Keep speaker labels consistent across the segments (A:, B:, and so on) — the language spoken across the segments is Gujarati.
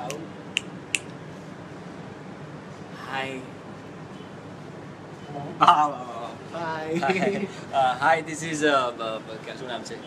A: હાય
B: હાય
A: ધીસ ઇઝ શું નામ છે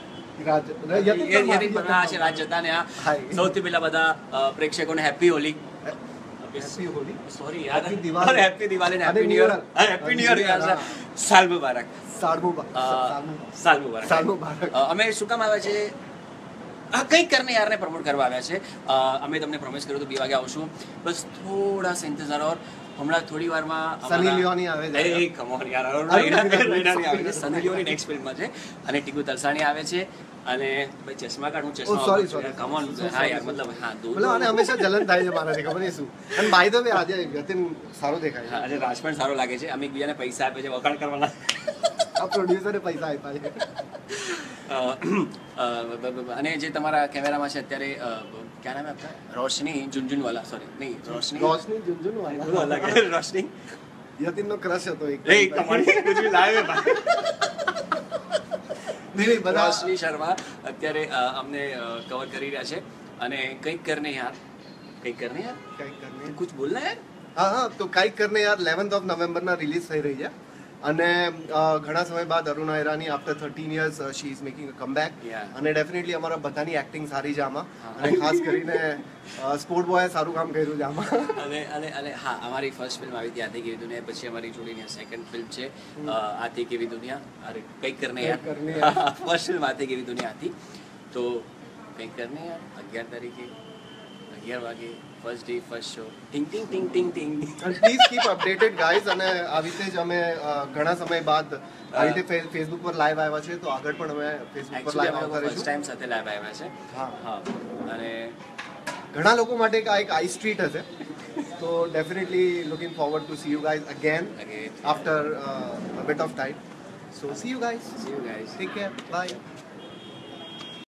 B: રાજ
A: રાજ જતા ને સૌથી પહેલા બધા પ્રેક્ષકોને happy Holi
B: happy Holi
A: sorry યાર
B: હેપી દિવાળી
A: હેપી દિવાળી ને happy new year happy new year યાર સાલ મુબારક સાલ મુબારક અમે શું કામ આવ્યા છે કંઈક કરને યારને પ્રમોટ કરવા આવ્યા છે અમે તમને પ્રોમિસ કર્યું તો 2 વાગે આવશું બસ થોડા सा इंतजार और હમણાં થોડી વારમાં
B: સની લિયોની આવે છે
A: એ કમ ઓન યાર આવે છે સની લિયોની નેક્સ્ટ ફિલ્મમાં છે અને ટીકુ તલસાણી આવે છે અને ભાઈ ચશ્મા કાઢું ચશ્મા
B: સોરી
A: કમ ઓન હા યાર મતલબ હા
B: બોલો આને હંમેશા જલન થાય છે મારાથી ખબર નહીં શું અને બાય ધ વે આજે યતિન સારો દેખાય છે
A: આજે રાજ પણ સારો લાગે છે અમે એકબીજાને પૈસા આપે છે વખાણ કરવાના
B: આ પ્રોડ્યુસરે પૈસા આપ્યા છે
A: અને જે તમારા કેમેરામાં છે અત્યારે क्या नाम है आपका रोशनी झुनझुनवाला सॉरी नहीं रोशनी
B: झुनझुनवाला
A: वो अलग है रोशनी
B: यतिन નો ક્રશ હતો એક
A: કમાણી कुछ भी लाए भाई
B: નહીં બધા
A: રોશની શર્મા અત્યારે અમને કવર કરી રહ્યા છે અને કંઈક કરને યાર
B: કાઈક કરને
A: कुछ बोलना है
B: હા તો કાઈક કરને યાર 11th ઓફ નવેમ્બર ના રિલીઝ થઈ રહી છે અને ઘણા સમય બાદ Aruna Irani after 13 years she is making a comeback અને ડેફિનેટલી અમારા બધાની એક્ટિંગ સારી છે આમાં અને ખાસ કરીને સ્પોર્ટ બોય સારું કામ કર્યું છે આમાં
A: અને હા અમારી ફર્સ્ટ ફિલ્મ આવી હતી આથી કેવી દુનિયા પછી અમારી જોડીની સેકન્ડ ફિલ્મ છે આથી કેવી દુનિયા અરે કંઈક કરને યાર ફર્સ્ટ ફિલ્મ આથી કેવી દુનિયા હતી તો કંઈક કરને યાર 11 તારીખે 11 વાગે ફર્સ્ટ ડે ફર્સ્ટ શો ટિંગ ટિંગ ટિંગ ટિંગ ટિંગ
B: પ્લીઝ કીપ અપડેટેડ ગાઈઝ અને આવી રીતે જ અમે ઘણા સમય બાદ આવી રીતે ફેસબુક પર લાઈવ આવ્યા છે તો આગળ પણ અમે ફેસબુક પર લાઈવ આવતા રહીશું
A: ફર્સ્ટ ટાઈમ સાથે લાઈવ આવ્યા છે હા અને
B: ઘણા લોકો માટે એક આઈ સ્ટ્રીટ હશે તો definitely looking forward to see you guys again after a bit of time so see you guys
A: take care
B: by